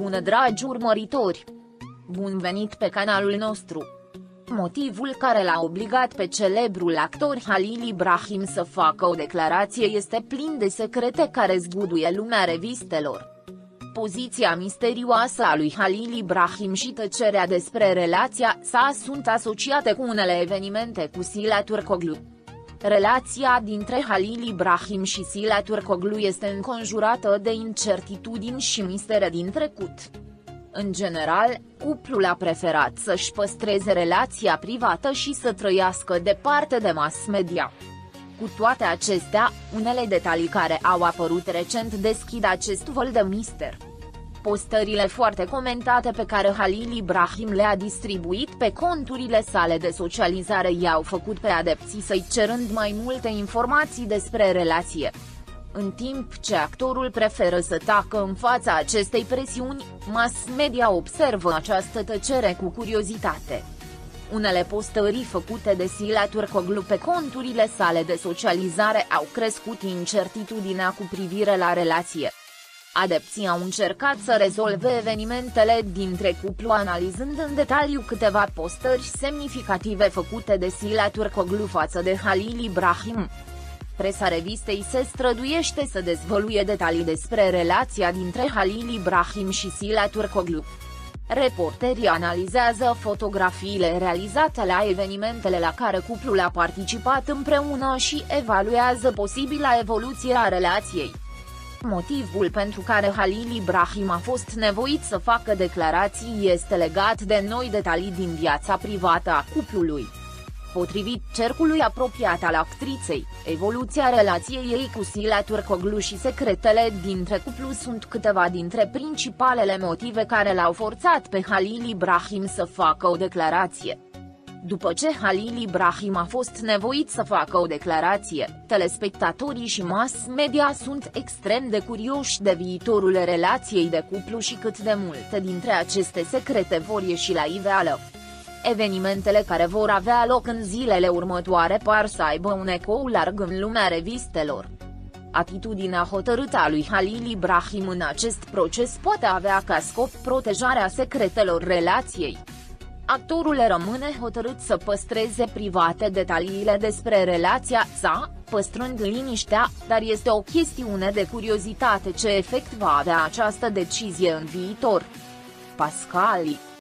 bună, dragi urmăritori! Bun venit pe canalul nostru! Motivul care l-a obligat pe celebrul actor Halil Ibrahim să facă o declarație este plin de secrete care zguduie lumea revistelor. Poziția misterioasă a lui Halil Ibrahim și tăcerea despre relația sa sunt asociate cu unele evenimente cu Sila Turkoglu. Relația dintre Halil Ibrahim și Sila Turkoglu este înconjurată de incertitudini și mistere din trecut. În general, cuplul a preferat să-și păstreze relația privată și să trăiască departe de mass media. Cu toate acestea, unele detalii care au apărut recent deschid acest văl de mister. Postările foarte comentate pe care Halil Ibrahim le-a distribuit pe conturile sale de socializare i-au făcut pe adepții să-i cerând mai multe informații despre relație. În timp ce actorul preferă să tacă în fața acestei presiuni, mass media observă această tăcere cu curiozitate. Unele postări făcute de Sila Turkoglu pe conturile sale de socializare au crescut incertitudinea cu privire la relație. Adepții au încercat să rezolve evenimentele dintre cuplu analizând în detaliu câteva postări semnificative făcute de Sila Turkoglu față de Halil Ibrahim. Presa revistei se străduiește să dezvăluie detalii despre relația dintre Halil Ibrahim și Sila Turkoglu. Reporterii analizează fotografiile realizate la evenimentele la care cuplul a participat împreună și evaluează posibila evoluție a relației. Motivul pentru care Halil Ibrahim a fost nevoit să facă declarații este legat de noi detalii din viața privată a cuplului. Potrivit cercului apropiat al actriței, evoluția relației ei cu Sila Turkoglu și secretele dintre cuplu sunt câteva dintre principalele motive care l-au forțat pe Halil Ibrahim să facă o declarație. După ce Halil Ibrahim a fost nevoit să facă o declarație, telespectatorii și mass media sunt extrem de curioși de viitorul relației de cuplu și cât de multe dintre aceste secrete vor ieși la iveală. Evenimentele care vor avea loc în zilele următoare par să aibă un ecou larg în lumea revistelor. Atitudinea hotărâtă a lui Halil Ibrahim în acest proces poate avea ca scop protejarea secretelor relației. Actorul rămâne hotărât să păstreze private detaliile despre relația sa, păstrând liniștea, dar este o chestiune de curiozitate ce efect va avea această decizie în viitor. Pascali